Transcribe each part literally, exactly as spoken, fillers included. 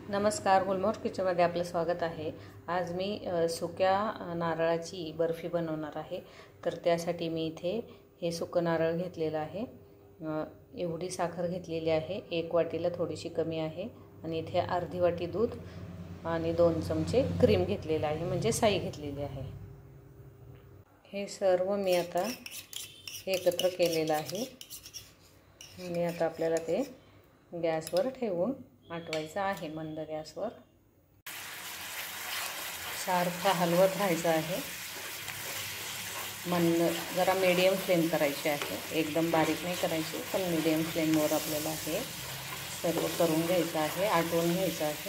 नमस्कार, गुलमोहर किचनमध्ये आपलं स्वागत आहे। आज मी सुक्या नारळाची बर्फी बनवणार आहे। तर त्यासाठी मी इथे हे सुकं नारळ घेतलेलं आहे। एवढी साखर घेतलेली आहे, एक वाटीला थोडीशी कमी आहे आणि इथे अर्धी वाटी दूध आणि दोन चमचे क्रीम घेतलेले आहे, म्हणजे साई घेतलेली आहे। हे सर्व मी आता एकत्र केलेलं आहे आणि आता आपल्याला ते गॅसवर ठेवून आटवायचं आहे मंद गॅसवर। सारखं हलवत राहायचं आहे, मंद जरा मीडियम फ्लेम करायची आहे, एकदम बारीक नाही करायची, पण मीडियम फ्लेमवर आपल्याला हे सर्व करून घ्यायचं आहे, आटवून घ्यायचं आहे।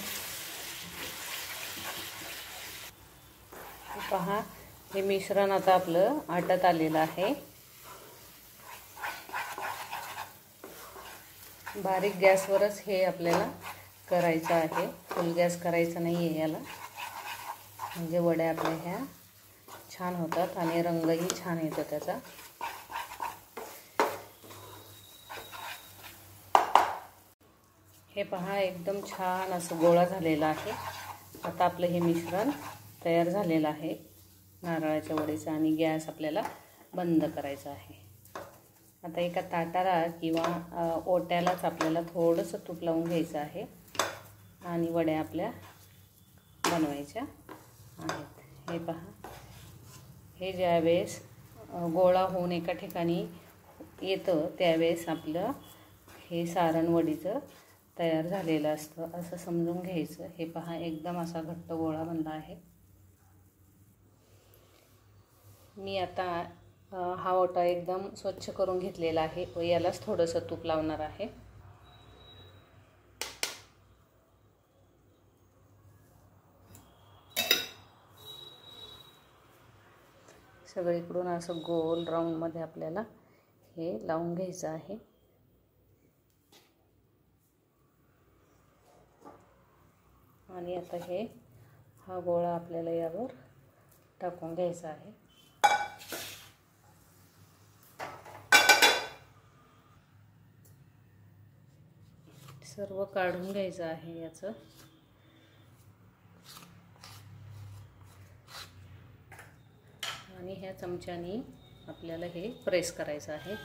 पहा, हे मिश्रण आता आपलं आटत आलेलं आहे। बारीक गॅसवरच हे आपल्याला करायचं आहे, फुल गॅस करायचा नाही आहे याला, म्हणजे वड्या आपल्या ह्या छान होतात आणि रंगही छान येतो त्याचा। हे पहा, एकदम छान असं गोळा झालेला आहे। आता आपलं हे मिश्रण तयार झालेलं आहे नारळाच्या वडीचं, आणि गॅस आपल्याला बंद करायचा आहे। आता एका ताटाला किंवा ओट्यालाच आपल्याला थोडंसं तूप लावून घ्यायचं आहे आणि वड्या आपल्या बनवायच्या आहेत। हे पहा, हे ज्यावेळेस गोळा होऊन एका ठिकाणी येतं त्यावेळेस आपलं हे सारण वडीचं तयार झालेलं असतं असं समजून घ्यायचं। हे पहा, एकदम असा घट्ट गोळा बनला आहे। मी आता हा ओटा एकदम स्वच्छ करून घेतलेला आहे व यालाच थोडंसं तूप लावणार आहे। सगळीकडून असं गोल राऊंडमध्ये आपल्याला हे लावून घ्यायचं आहे। आणि आता हे हा गोळा आपल्याला यावर टाकून घ्यायचा आहे। सर्व काढून घ्यायचं आहे याचं, आणि ह्या चमच्याने आपल्याला हे प्रेस करायचं आहे।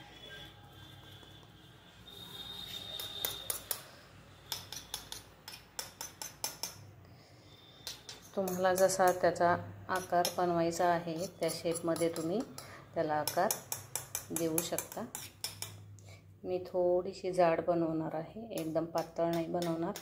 तुम्हाला जसा त्याचा आकार बनवायचा आहे त्या शेपमध्ये तुम्ही त्याला आकार देऊ शकता। मी थोडीशी जाड बनवणार आहे, एकदम पातळ नाही बनवणार।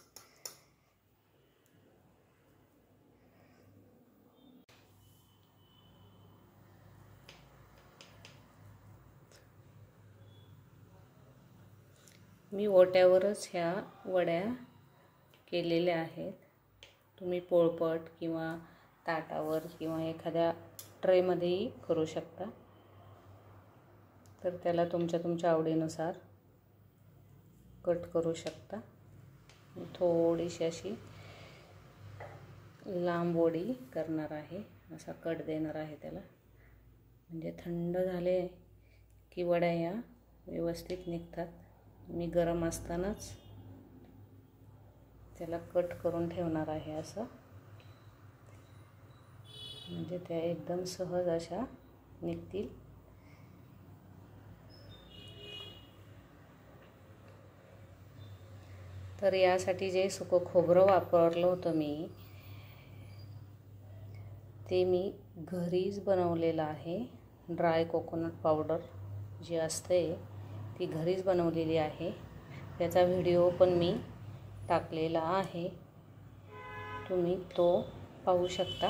मी ओट्यावरच ह्या वड्या केलेल्या आहेत। तुम्ही पोळपट किंवा ताटावर किंवा एखाद्या ट्रेमध्येही करू शकता, तर त्याला तुमच्या तुमच्या आवडीनुसार कट करू शकता। थोडीशी अशी लांब वडी करणार आहे, असा कट देणार आहे त्याला, म्हणजे थंड झाले की वड्या या व्यवस्थित निघतात। मी गरम असतानाच त्याला कट करून ठेवणार आहे असं, म्हणजे त्या एकदम सहज अशा निघतील। तर यासाठी जे सुकं खोबरं वापरलं होतं मी, ते मी घरीच बनवलेलं आहे। ड्राय कोकोनट पावडर जी असते ती घरीच बनवलेली आहे, त्याचा व्हिडिओ पण मी टाकलेला आहे, तुम्ही तो पाहू शकता।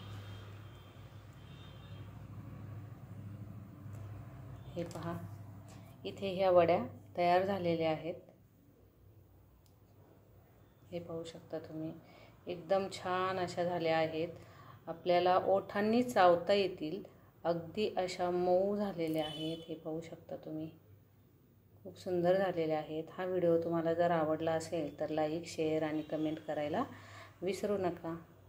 हे पहा, इथे ह्या वड्या तयार झालेल्या आहेत, हे पाहू शकता तुम्ही, एकदम छान अशा झाल्या आहेत। आपल्याला ओठांनी चावता येतील, अगदी अशा मऊ झालेल्या आहेत। हे पाहू शकता तुम्ही, खूप सुंदर झालेले आहेत। हा व्हिडिओ तुम्हाला जर आवडला असेल तर लाईक, शेअर आणि कमेंट करायला विसरू नका।